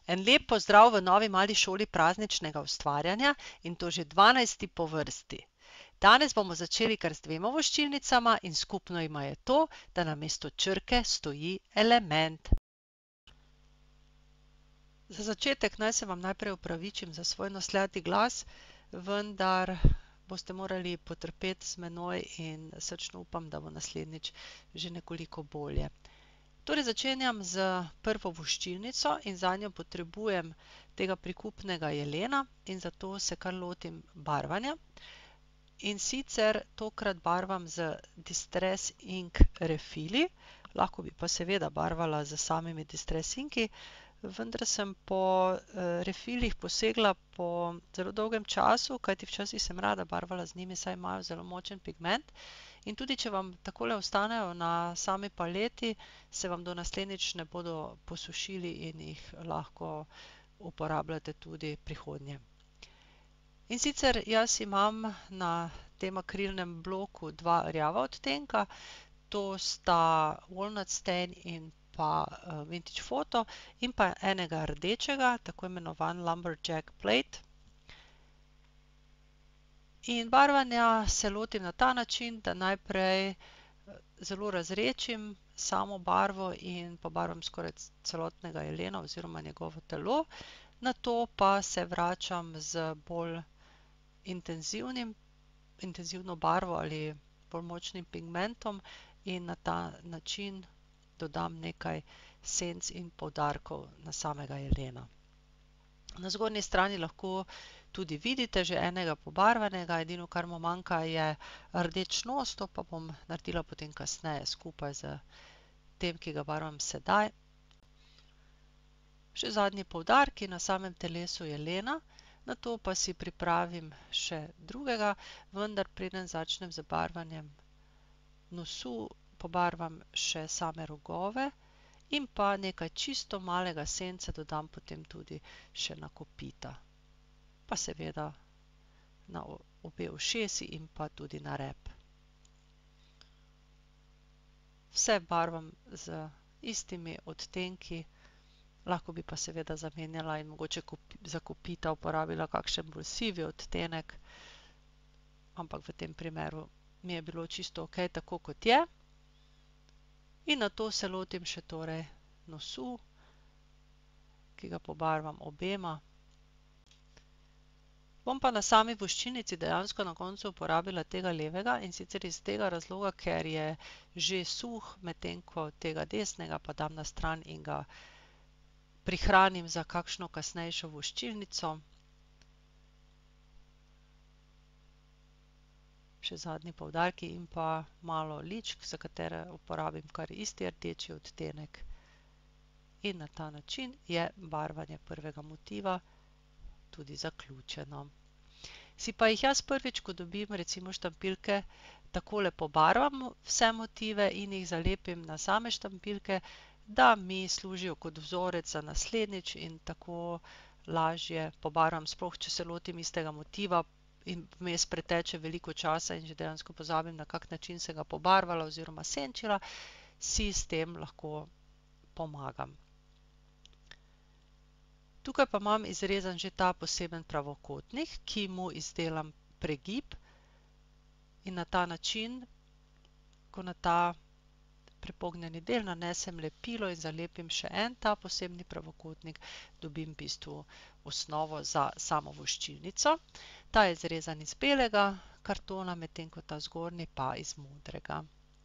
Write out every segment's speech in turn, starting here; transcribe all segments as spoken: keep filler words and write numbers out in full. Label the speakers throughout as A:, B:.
A: En lep pozdrav v novi mali šoli prazničnega ustvarjanja in to že dvanajsti po vrsti. Danes bomo začeli kar z dvema voščilnicama in skupno ima je to, da namesto črke stoji element. Za začetek naj se vam najprej opravičim za svoj nasljati glas, vendar boste morali potrpeti z menoj in srčno upam, da bo naslednjič že nekoliko bolje. Torej začenjam z prvo voščilnico in zanjo potrebujem tega prikupnega jelena in zato se kar lotim barvanja. In sicer tokrat barvam z Distress Ink refili, lahko bi pa seveda barvala z samimi Distress Inki, vendar sem po refilih posegla po zelo dolgem času, kajti včasih sem rada barvala z njimi, saj imajo zelo močen pigment. In tudi, če vam takole ostanejo na sami paleti, se vam do naslednjič ne bodo posušili in jih lahko uporabljate tudi prihodnje. In sicer jaz imam na tem akrilnem bloku dva rjava odtenka, to sta Walnut Stain in pa Vintage Photo in pa enega rdečega, tako imenovan Lumberjack Plate. In barvanja se lotim na ta način, da najprej zelo razredčim samo barvo in pobarvam skoraj celotnega jelena oziroma njegovo telo. Nato pa se vračam z bolj intenzivnim, intenzivno barvo ali bolj močnim pigmentom in na ta način dodam nekaj senc in poudarkov na samega jelena. Na zgornji strani lahko tudi vidite že enega pobarvanega, edino kar mu manjka je rdeč nos, to pa bom naredila potem kasneje skupaj z tem, ki ga barvam sedaj. Še zadnji poudarki na samem telesu jelena, nato pa si pripravim še drugega, vendar preden začnem z barvanjem nosu, pobarvam še same rogove in pa nekaj čisto malega senca dodam potem tudi še na kopita. Pa seveda na obe ušesi in pa tudi na rep. Vse barvam z istimi odtenki, lahko bi pa seveda zamenjala in mogoče za kopita uporabila kakšen bolj sivi odtenek, ampak v tem primeru mi je bilo čisto okej tako, kot je. In nato se lotim še torej nosu, ki ga pobarvam obema. Bom pa na sami voščilnici dejansko na koncu uporabila tega levega in sicer iz tega razloga, ker je že suh, medtem ko tega desnega pa dam na stran in ga prihranim za kakšno kasnejšo voščilnico. Še zadnji poudarki in pa malo ličk, za katere uporabim kar isti rdeči odtenek. In na ta način je barvanje prvega motiva tudi zaključeno. Si pa jih jaz prvič, ko dobim recimo štampiljke, takole pobarvam vse motive in jih zalepim na same štampiljke, da mi služijo kot vzorec za naslednjič in tako lažje pobarvam, sploh če se lotim istega motiva in vmes preteče veliko časa in že dejansko pozabim, na kak način sem ga pobarvala oziroma senčila, si s tem lahko pomagam. Tukaj pa imam izrezan že ta poseben pravokotnik, ki mu izdelam pregib in na ta način, ko na ta prepognjeni del nanesem lepilo in zalepim še en ta posebni pravokotnik, dobim v bistvu osnovo za samo voščilnico. Ta je izrezan iz belega kartona, medtem ko ta zgornji pa iz modrega.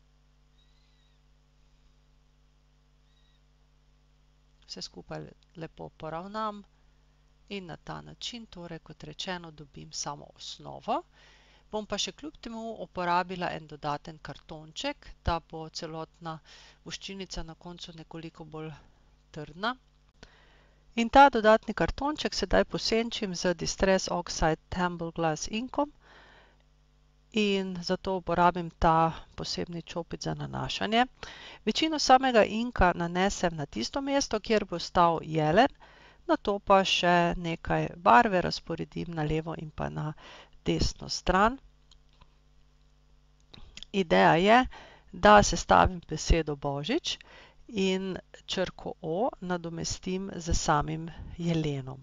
A: Vse skupaj lepo poravnam in na ta način, torej kot rečeno, dobim samo osnovo. Bom pa še kljub temu uporabila en dodaten kartonček, da bo celotna voščilnica na koncu nekoliko bolj trdna. In ta dodatni kartonček sedaj posenčim z Distress Oxide Tumble Glass inkom in zato uporabim ta posebni čopič za nanašanje. Večino samega inka nanesem na tisto mesto, kjer bo stal jelen, nato pa še nekaj barve razporedim na levo in pa na desno stran. Ideja je, da sestavim besedo Božič in črko O nadomestim z samim jelenom.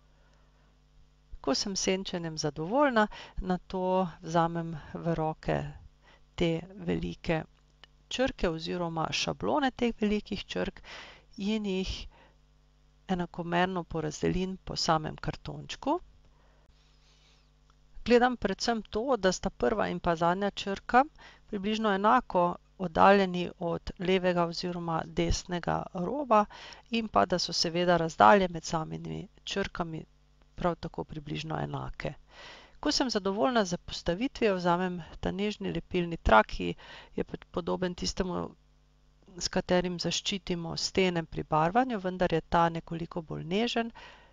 A: Ko sem s senčenjem zadovoljna, nato vzamem v roke te velike črke oziroma šablone teh velikih črk in jih enakomerno porazdelim po samem kartončku. Gledam predvsem to, da sta prva in pa zadnja črka približno enako oddaljeni od levega oziroma desnega roba in pa da so seveda razdalje med samimi črkami prav tako približno enake. Ko sem zadovoljna z postavitvijo, vzamem ta nežni lepilni trak, ki je podoben tistemu, s katerim zaščitimo stene pri barvanju, vendar je ta nekoliko bolj nežen.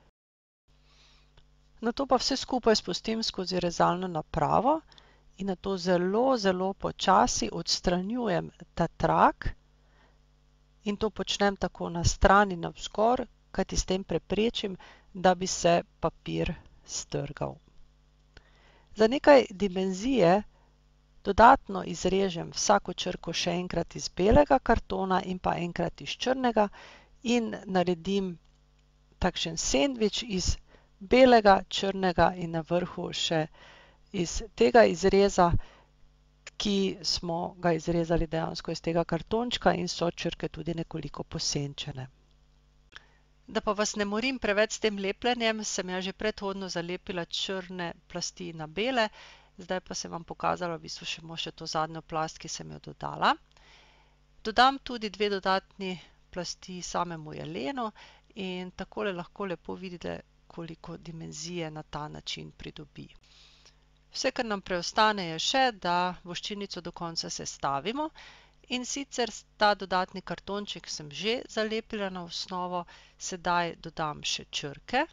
A: Nato pa vse skupaj spustim skozi rezalno napravo in nato zelo, zelo počasi odstranjujem ta trak in to počnem tako na stran in navzgor, kajti s tem preprečim, da bi se papir strgal. Za nekaj dimenzije dodatno izrežem vsako črko še enkrat iz belega kartona in pa enkrat iz črnega in naredim takšen sendvič iz belega, črnega in na vrhu še iz tega izreza, ki smo ga izrezali dejansko iz tega kartončka in so črke tudi nekoliko posenčene. Da pa vas ne morim preveč s tem lepljenjem, sem ja že predhodno zalepila črne plasti na bele, zdaj pa sem vam pokazala v bistvu še, še to zadnjo plast, ki sem jo dodala. Dodam tudi dve dodatni plasti samemu jelenu in takole lahko lepo vidite, koliko dimenzije na ta način pridobi. Vse, kar nam preostane, je še, da voščilnico do konca sestavimo in sicer ta dodatni kartonček sem že zalepila na osnovo, sedaj dodam še črke.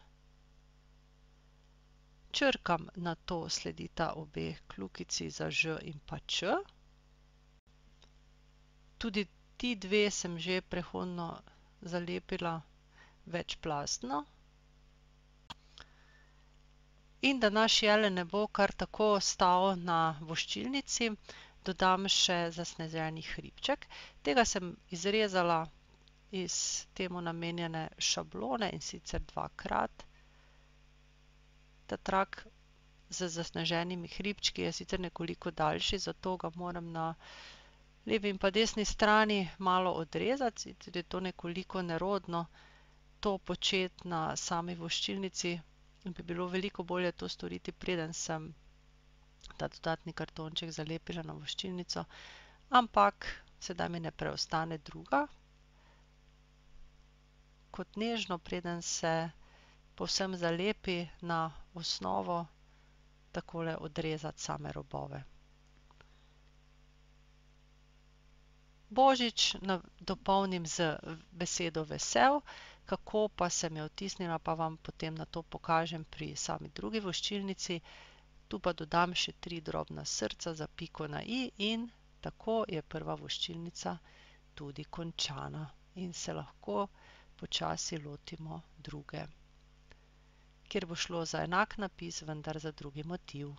A: Črkam nato sledita obe kljukici za Ž in pa Č. Tudi ti dve sem že prehodno zalepila večplastno. In da naš jelen ne bo kar tako stal na voščilnici, dodam še zasneženi hribček. Tega sem izrezala iz temu namenjene šablone in sicer dvakrat. Ta trak z zasneženimi hribčki je sicer nekoliko daljši, zato ga moram na levi in pa desni strani malo odrezati, sicer je to nekoliko nerodno to početi na sami voščilnici in bi bilo veliko bolje to storiti, preden sem ta dodatni kartonček zalepila na voščilnico, ampak sedaj mi ne preostane druga, kot nežno, preden se povsem zalepi na osnovo, takole odrezati same robove. Božič dopolnim z besedo vesel, kako pa sem jo vtisnila, pa vam potem nato pokažem pri sami drugi voščilnici. Tu pa dodam še tri drobna srca za piko na i in tako je prva voščilnica tudi končana in se lahko počasi lotimo druge, kjer bo šlo za enak napis, vendar za drugi motiv.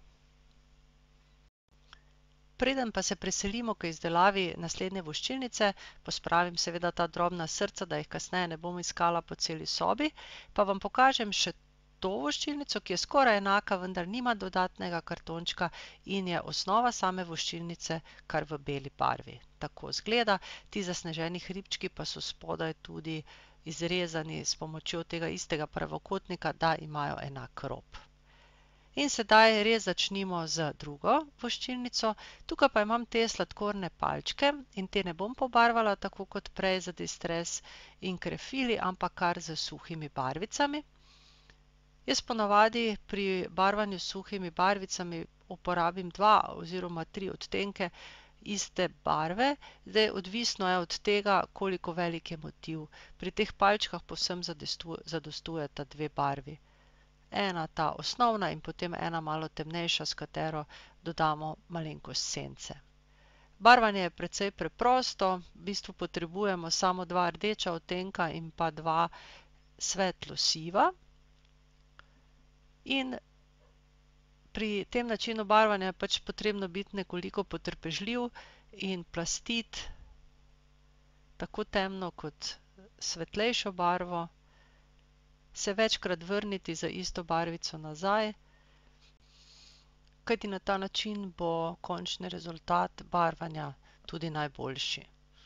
A: Preden pa se preselimo k izdelavi naslednje voščilnice, pospravim seveda ta drobna srca, da jih kasneje ne bom iskala po celi sobi, pa vam pokažem še to voščilnico, ki je skoraj enaka, vendar nima dodatnega kartončka in je osnova same voščilnice kar v beli barvi. Tako izgleda, ti zasneženi hribčki pa so spodaj tudi izrezani s pomočjo tega istega pravokotnika, da imajo enak rob. In sedaj res začnimo z drugo voščilnico. Tukaj pa imam te sladkorne palčke in te ne bom pobarvala tako kot prej za distres in krefili, ampak kar z suhimi barvicami. Jaz ponavadi pri barvanju s suhimi barvicami uporabim dva oziroma tri odtenke iste barve. Zdaj odvisno je od tega, koliko velik je motiv. Pri teh palčkah povsem zadostujeta dve barvi. Ena ta osnovna in potem ena malo temnejša, s katero dodamo malenkost sence. Barvanje je precej preprosto, v bistvu potrebujemo samo dva rdeča odtenka in pa dva svetlo siva. In pri tem načinu barvanja je pač potrebno biti nekoliko potrpežljiv in plastiti tako temno kot svetlejšo barvo, se večkrat vrniti za isto barvico nazaj, kajti na ta način bo končni rezultat barvanja tudi najboljši.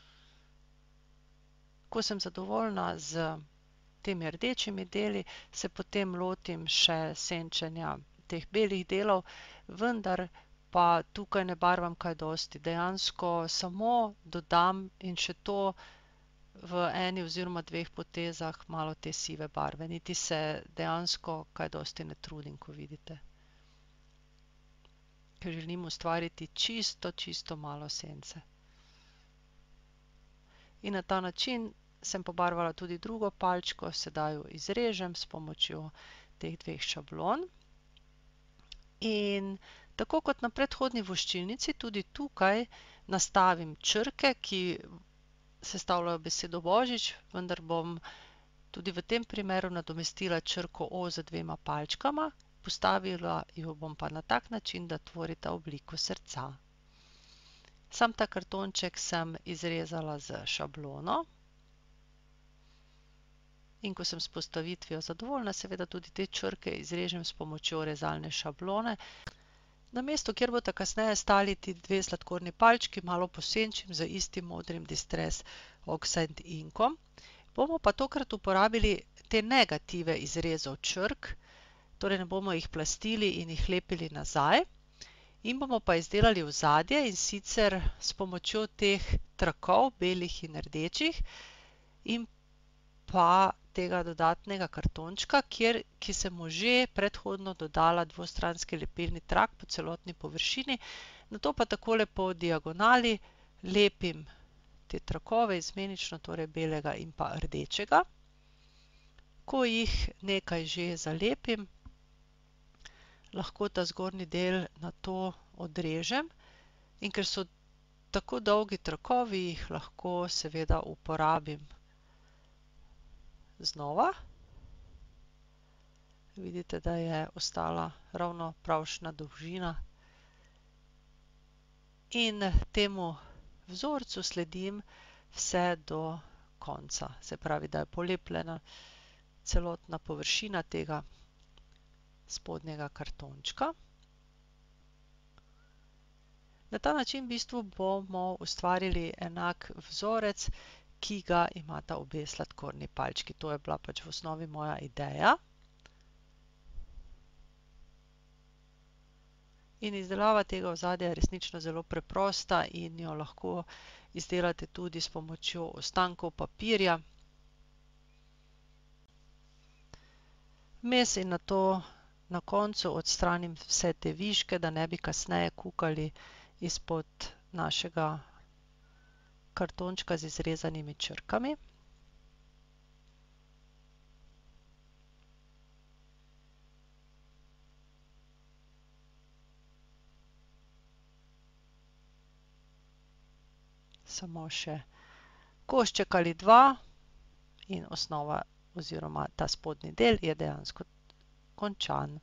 A: Ko sem zadovoljna z temi rdečimi deli, se potem lotim še senčenja teh belih delov, vendar pa tukaj ne barvam kaj dosti. Dejansko samo dodam in še to v eni oziroma dveh potezah malo te sive barve. Niti se dejansko kaj dosti ne trudim, ko vidite. Ker želim ustvariti čisto, čisto malo sence. In na ta način sem pobarvala tudi drugo palčko, sedaj jo izrežem s pomočjo teh dveh šablon. In tako kot na predhodni voščilnici, tudi tukaj nastavim črke, ki sestavljajo besedo Božič, vendar bom tudi v tem primeru nadomestila črko O z dvema palčkama, postavila jo bom pa na tak način, da tvorita obliko srca. Sam ta kartonček sem izrezala z šablono. In ko sem s postavitvijo zadovoljna, seveda tudi te črke izrežem s pomočjo rezalne šablone. Na mestu, kjer bosta kasneje stali ti dve sladkorni palčki, malo posenčim z istim modrim Distress Oxide inkom. Bomo pa tokrat uporabili te negative izrezov črk, torej ne bomo jih plastili in jih lepili nazaj. In bomo pa izdelali ozadje, in sicer s pomočjo teh trakov, belih in rdečih, in pa tega dodatnega kartončka, kjer, ki sem mu že predhodno dodala dvostranski lepilni trak po celotni površini. Nato pa takole po diagonali lepim te trakove izmenično, torej belega in pa rdečega. Ko jih nekaj že zalepim, lahko ta zgornji del nato odrežem, in ker so tako dolgi trakovi, jih lahko seveda uporabim znova. Vidite, da je ostala ravno pravšna dolžina. In temu vzorcu sledim vse do konca. Se pravi, da je polepljena celotna površina tega spodnjega kartončka. Na ta način v bistvu bomo ustvarili enak vzorec, ki ga imata obe sladkorni palčki. To je bila pač v osnovi moja ideja. In izdelava tega ozadja je resnično zelo preprosta in jo lahko izdelate tudi s pomočjo ostankov papirja. Vmes in nato na koncu odstranim vse te viške, da ne bi kasneje kukali izpod našega kartončka z izrezanimi črkami. Samo še košček ali dva in osnova oziroma ta spodnji del je dejansko končan.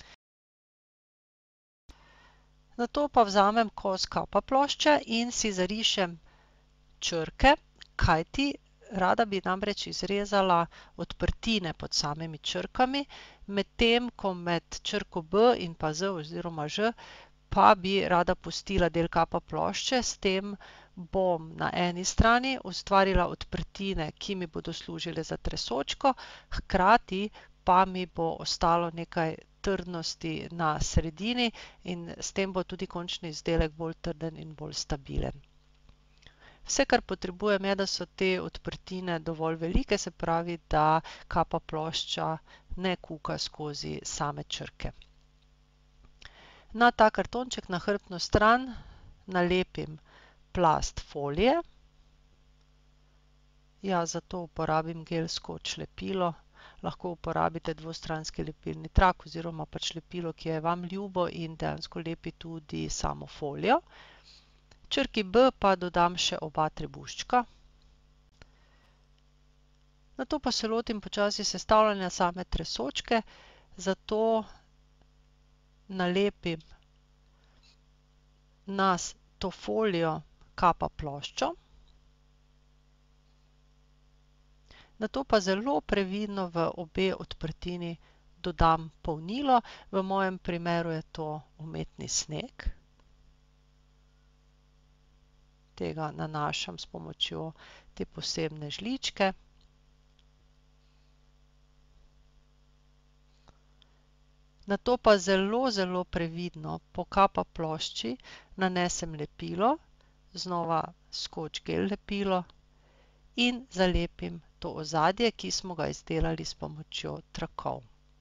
A: Nato pa vzamem kos kapa plošče in si zarišem črke, kajti rada bi namreč izrezala odprtine pod samimi črkami, medtem ko med črko B in pa Z oziroma Ž pa bi rada pustila del kapa plošče. S tem bom na eni strani ustvarila odprtine, ki mi bodo služile za tresočko, hkrati pa mi bo ostalo nekaj trdnosti na sredini in s tem bo tudi končni izdelek bolj trden in bolj stabilen. Vse, kar potrebujem, je, da so te odprtine dovolj velike, se pravi, da kapa plošča ne kuka skozi same črke. Na ta kartonček na hrbtno stran nalepim plast folije. Ja, zato uporabim gel skoč lepilo. Lahko uporabite dvostranski lepilni trak oziroma pač lepilo, ki je vam ljubo in dejansko lepi tudi samo folijo. Črki B pa dodam še oba trebuščka. Nato pa se lotim počasi sestavljanja same tresočke, zato nalepim na to folijo kapa ploščo. Nato pa zelo previdno v obe odprtini dodam polnilo, v mojem primeru je to umetni sneg. Tega nanašam s pomočjo te posebne žličke. Nato pa zelo, zelo previdno po kapa plošči nanesem lepilo, znova skoč gel lepilo in zalepim to ozadje, ki smo ga izdelali s pomočjo trakov.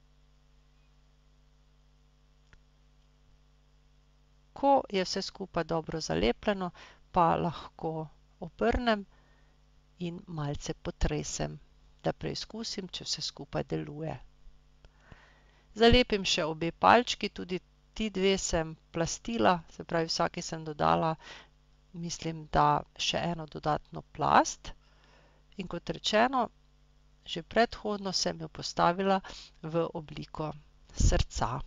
A: Ko je vse skupaj dobro zalepljeno, pa lahko obrnem in malce potresem, da preizkusim, če vse skupaj deluje. Zalepim še obe palčki, tudi ti dve sem plastila, se pravi vsaki sem dodala, mislim, da še eno dodatno plast. In kot rečeno, že predhodno sem jo postavila v obliko srca.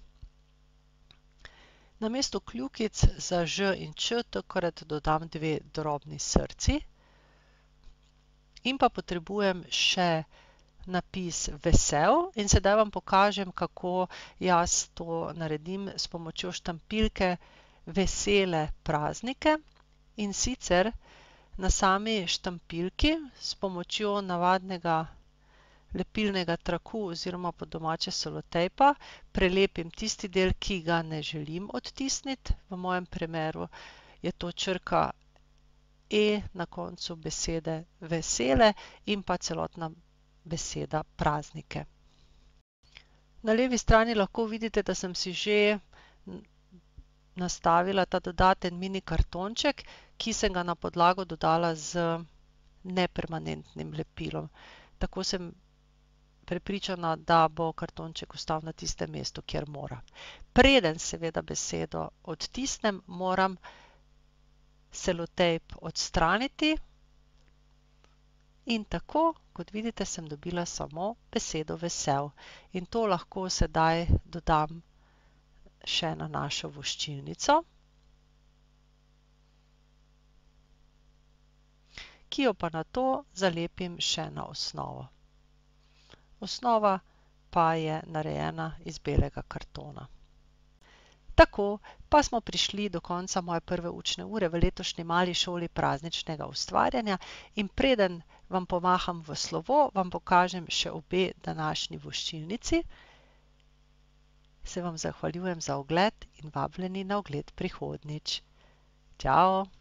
A: Namesto kljukic za ž in č tokrat dodam dve drobni srci. In pa potrebujem še napis vesel in sedaj vam pokažem, kako jaz to naredim s pomočjo štampiljke Vesele praznike. In sicer na sami štampiljki s pomočjo navadnega lepilnega traku oziroma po domače selotejpa prelepim tisti del, ki ga ne želim odtisniti. V mojem primeru je to črka E na koncu besede vesele in pa celotna beseda praznike. Na levi strani lahko vidite, da sem si že nastavila ta dodaten mini kartonček, ki sem ga na podlago dodala z nepermanentnim lepilom. Tako sem prepričana, da bo kartonček ostal na tistem mestu, kjer mora. Preden seveda besedo odtisnem, moram selotejp odstraniti in tako, kot vidite, sem dobila samo besedo vesel. In to lahko sedaj dodam še na našo voščilnico, ki jo pa nato zalepim še na osnovo. Osnova pa je narejena iz belega kartona. Tako pa smo prišli do konca moje prve učne ure v letošnji mali šoli prazničnega ustvarjanja in preden vam pomaham v slovo, vam pokažem še obe današnji voščilnici. Se vam zahvaljujem za ogled in vabljeni na ogled prihodnjič. Čao!